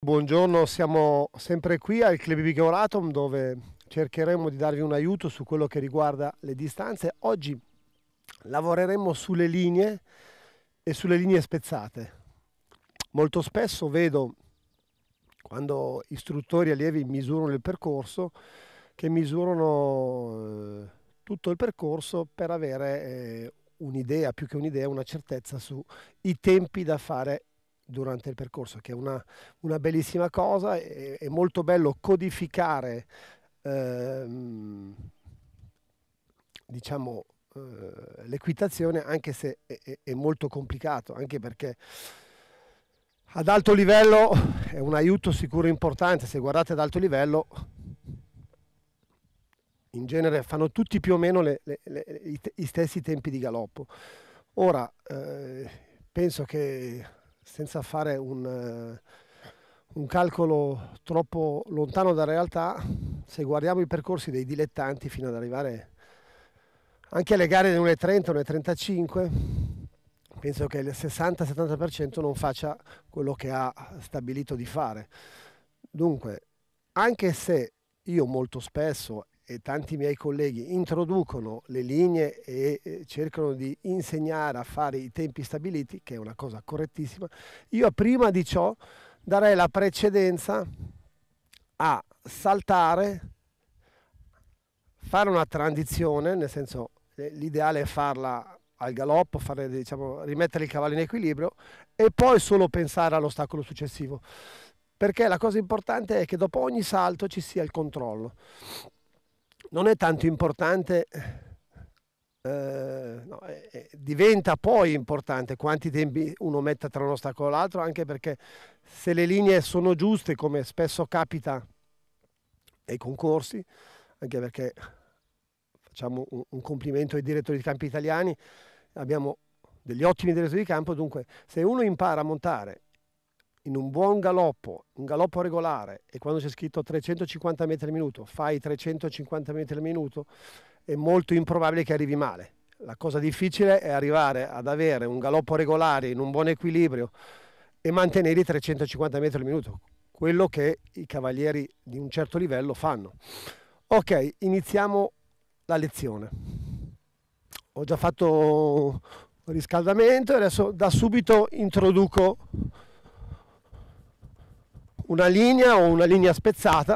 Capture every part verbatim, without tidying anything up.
Buongiorno, siamo sempre qui al Club Ippico Euratom dove cercheremo di darvi un aiuto su quello che riguarda le distanze. Oggi lavoreremo sulle linee e sulle linee spezzate. Molto spesso vedo, quando istruttori e allievi misurano il percorso, che misurano eh, tutto il percorso per avere eh, un'idea, più che un'idea, una certezza sui tempi da fare durante il percorso, che è una, una bellissima cosa. È, è molto bello codificare ehm, diciamo eh, l'equitazione, anche se è, è, è molto complicato, anche perché ad alto livello è un aiuto sicuro importante. Se guardate ad alto livello, in genere fanno tutti più o meno le, le, le, i, i stessi tempi di galoppo. Ora eh, penso che, senza fare un, uh, un calcolo troppo lontano dalla realtà, se guardiamo i percorsi dei dilettanti fino ad arrivare anche alle gare delle uno e trenta, uno e trentacinque, penso che il sessanta settanta per cento non faccia quello che ha stabilito di fare. Dunque, anche se io molto spesso e tanti miei colleghi introducono le linee e cercano di insegnare a fare i tempi stabiliti, che è una cosa correttissima, io prima di ciò darei la precedenza a saltare, fare una transizione, nel senso, l'ideale è farla al galoppo, fare, diciamo, rimettere il cavallo in equilibrio e poi solo pensare all'ostacolo successivo, perché la cosa importante è che dopo ogni salto ci sia il controllo. Non è tanto importante, eh, no, eh, diventa poi importante quanti tempi uno mette tra un ostacolo e l'altro, anche perché se le linee sono giuste, come spesso capita ai concorsi, anche perché facciamo un, un complimento ai direttori di campo italiani, abbiamo degli ottimi direttori di campo. Dunque, se uno impara a montare in un buon galoppo, un galoppo regolare, e quando c'è scritto trecentocinquanta metri al minuto, fai trecentocinquanta metri al minuto, è molto improbabile che arrivi male. La cosa difficile è arrivare ad avere un galoppo regolare in un buon equilibrio e mantenere i trecentocinquanta metri al minuto, quello che i cavalieri di un certo livello fanno. Ok, iniziamo la lezione. Ho già fatto riscaldamento e adesso da subito introduco una linea o una linea spezzata.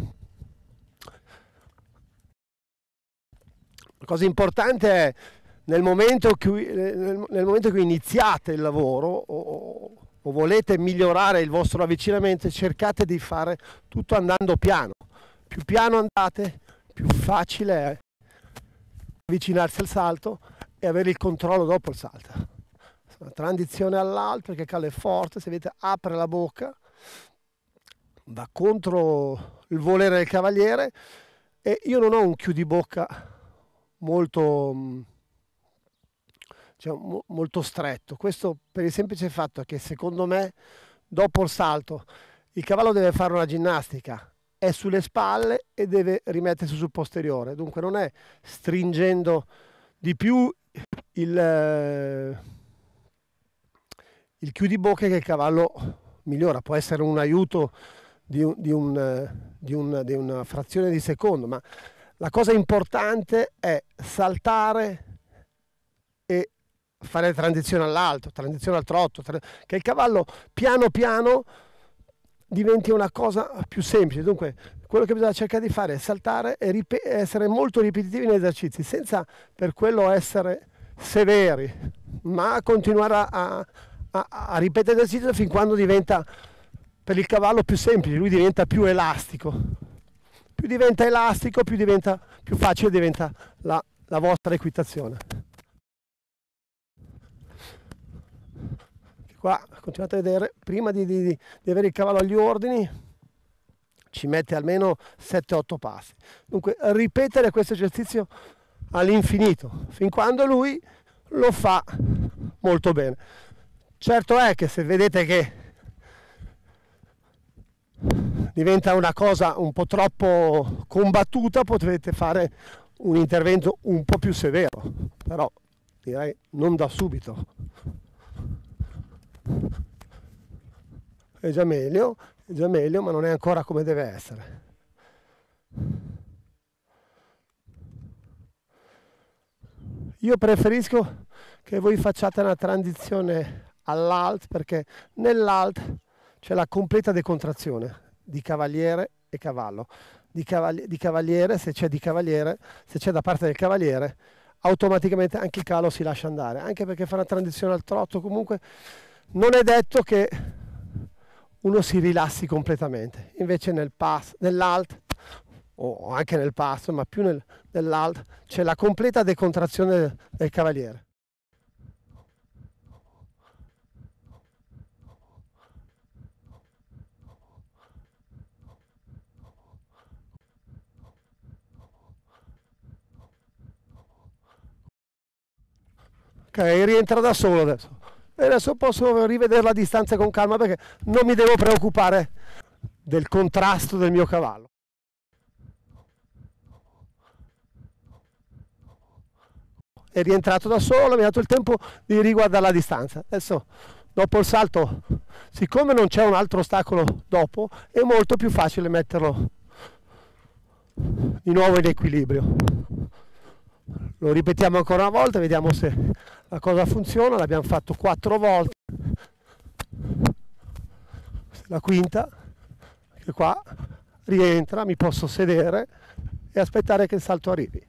La cosa importante è, nel momento cui, nel, nel momento in cui iniziate il lavoro o, o volete migliorare il vostro avvicinamento, cercate di fare tutto andando piano. Più piano andate, più facile è avvicinarsi al salto e avere il controllo dopo il salto. Una transizione all'alto, perché il cavallo è forte, se vedete apre la bocca, va contro il volere del cavaliere, e io non ho un chiudibocca molto, diciamo, molto stretto. Questo per il semplice fatto che, secondo me, dopo il salto il cavallo deve fare una ginnastica, è sulle spalle e deve rimettersi sul posteriore, dunque non è stringendo di più il, il chiudibocca che il cavallo migliora. Può essere un aiuto Di, un, di, un, di, un, di una frazione di secondo, ma la cosa importante è saltare e fare transizione all'alto, transizione al trotto, tra... che il cavallo piano piano diventi una cosa più semplice. Dunque quello che bisogna cercare di fare è saltare e rip- essere molto ripetitivi negli esercizi, senza per quello essere severi, ma continuare a, a, a ripetere l'esercizio fin quando diventa per il cavallo più semplice, lui diventa più elastico. Più diventa elastico, più, diventa, più facile diventa la, la vostra equitazione. Qua continuate a vedere, prima di, di, di avere il cavallo agli ordini ci mette almeno sette otto passi. Dunque ripetere questo esercizio all'infinito, fin quando lui lo fa molto bene. Certo è che se vedete che diventa una cosa un po' troppo combattuta, potrete fare un intervento un po' più severo, però direi non da subito. è già meglio, è già meglio, ma non è ancora come deve essere. Io preferisco che voi facciate una transizione all'alt, perché nell'alt c'è la completa decontrazione di cavaliere e cavallo. Di, cavali- di cavaliere, se c'è di cavaliere, se c'è da parte del cavaliere, automaticamente anche il cavallo si lascia andare, anche perché fa una transizione al trotto. Comunque non è detto che uno si rilassi completamente. Invece nel pass, nell'alt, o anche nel passo, ma più nel, nell'alt, c'è la completa decontrazione del, del cavaliere. Ok, rientra da solo adesso. E adesso posso rivedere la distanza con calma perché non mi devo preoccupare del contrasto del mio cavallo. È rientrato da solo, mi ha dato il tempo di riguardare la distanza. Adesso, dopo il salto, siccome non c'è un altro ostacolo dopo, è molto più facile metterlo di nuovo in equilibrio. Lo ripetiamo ancora una volta, vediamo se la cosa funziona. L'abbiamo fatto quattro volte. La quinta, che qua rientra, mi posso sedere e aspettare che il salto arrivi.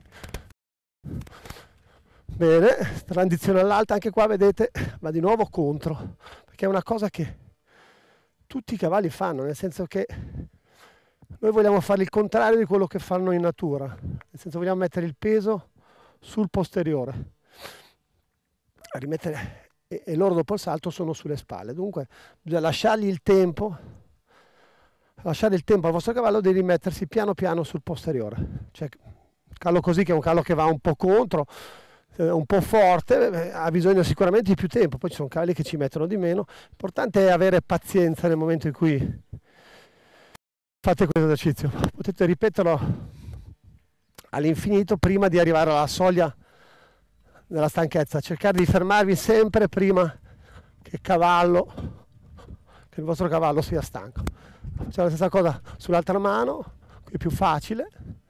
Bene, transizione all'alta, anche qua vedete, va di nuovo contro, perché è una cosa che tutti i cavalli fanno, nel senso che noi vogliamo fare il contrario di quello che fanno in natura, nel senso vogliamo mettere il peso sul posteriore, rimettere, e, e loro dopo il salto sono sulle spalle, dunque bisogna lasciargli il tempo, lasciare il tempo al vostro cavallo di rimettersi piano piano sul posteriore, cioè un cavallo così, che è un cavallo che va un po' contro, un po' forte, ha bisogno sicuramente di più tempo, poi ci sono cavalli che ci mettono di meno. L'importante è avere pazienza nel momento in cui fate questo esercizio. Potete ripeterlo all'infinito prima di arrivare alla soglia della stanchezza, cercare di fermarvi sempre prima che il cavallo, che il vostro cavallo sia stanco. Facciamo la stessa cosa sull'altra mano, qui è più facile.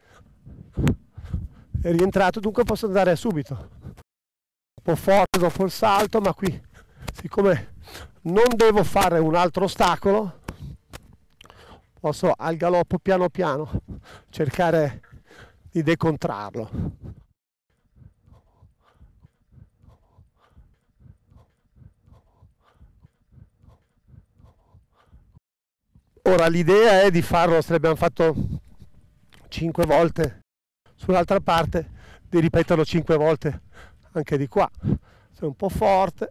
È rientrato, dunque posso andare subito, un po' forte dopo il salto, ma qui, siccome non devo fare un altro ostacolo, posso al galoppo piano piano cercare di decontrarlo. Ora l'idea è di farlo, se l'abbiamo fatto cinque volte sull'altra parte, di ripeterlo cinque volte anche di qua. Se è un po' forte,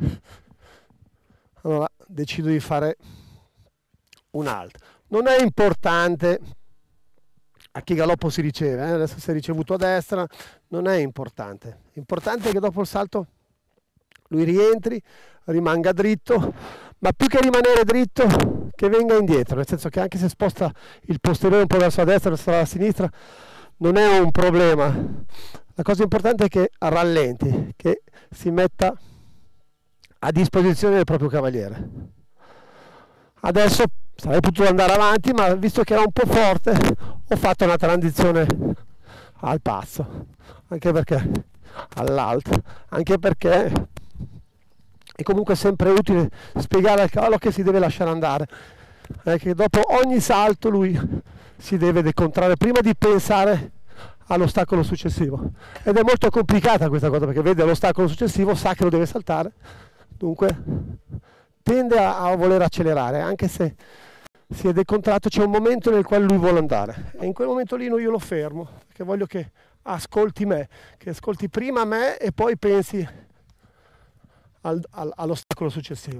allora decido di fare un altro. Non è importante a che galoppo si riceve, eh? Adesso si è ricevuto a destra, non è importante. L'importante è che dopo il salto lui rientri, rimanga dritto, ma più che rimanere dritto, che venga indietro, nel senso che anche se sposta il posteriore un po' verso la destra, verso la sinistra, non è un problema. La cosa importante è che rallenti, che si metta a disposizione del proprio cavaliere. Adesso sarei potuto andare avanti, ma visto che era un po' forte, ho fatto una transizione al passo, anche perché all'alto, anche perché è comunque sempre utile spiegare al cavallo che si deve lasciare andare, eh, che dopo ogni salto lui si deve decontrare prima di pensare all'ostacolo successivo, ed è molto complicata questa cosa, perché vede l'ostacolo successivo, sa che lo deve saltare, dunque tende a, a voler accelerare, anche se si è decontrato. C'è un momento nel quale lui vuole andare, e in quel momento lì io lo fermo, perché voglio che ascolti me, che ascolti prima me e poi pensi al, al, all'ostacolo successivo.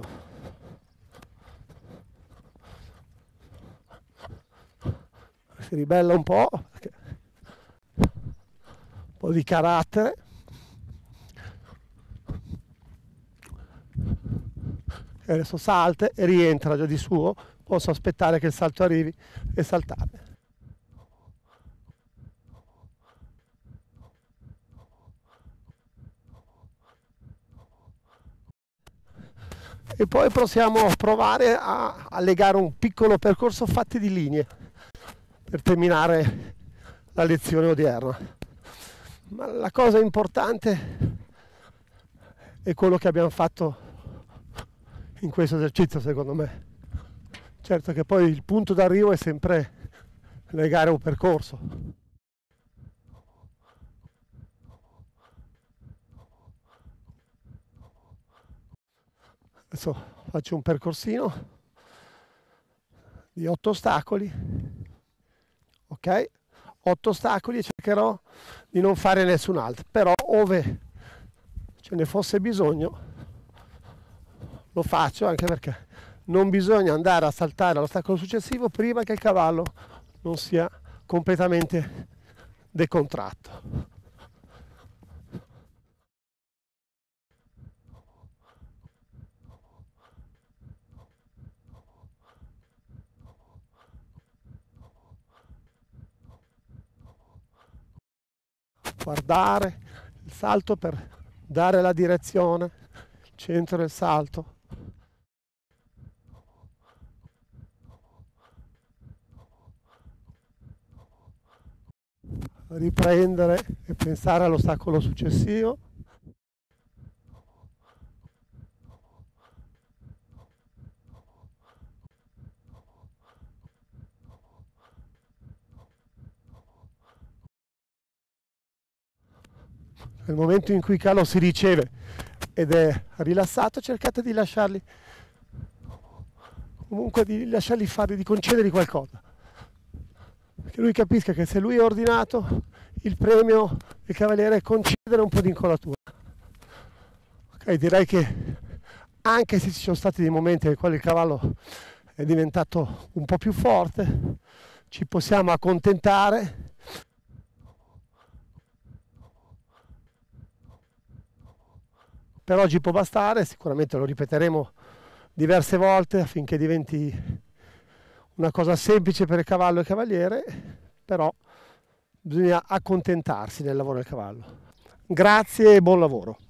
Si ribella un po', perché un po' di carattere, e adesso salta e rientra già di suo, posso aspettare che il salto arrivi e saltare. e poi possiamo provare a, a legare un piccolo percorso fatti di linee per terminare la lezione odierna. Ma la cosa importante è quello che abbiamo fatto in questo esercizio, secondo me. Certo che poi il punto d'arrivo è sempre legare un percorso. Adesso faccio un percorsino di otto ostacoli, ok? otto ostacoli e cercherò di non fare nessun altro, però ove ce ne fosse bisogno lo faccio, anche perché non bisogna andare a saltare all'ostacolo successivo prima che il cavallo non sia completamente decontratto. Guardare il salto per dare la direzione, il centro del salto. Riprendere e pensare all'ostacolo successivo. Nel momento in cui il cavallo si riceve ed è rilassato, cercate di lasciarli comunque di lasciarli fare, di concedergli qualcosa, che lui capisca che se lui è ordinato, il premio del cavaliere è concedere un po' di incolatura. Ok, direi che anche se ci sono stati dei momenti nei quali il cavallo è diventato un po' più forte, ci possiamo accontentare per oggi. Può bastare, sicuramente lo ripeteremo diverse volte affinché diventi una cosa semplice per il cavallo e il cavaliere, però bisogna accontentarsi nel lavoro del cavallo. Grazie e buon lavoro.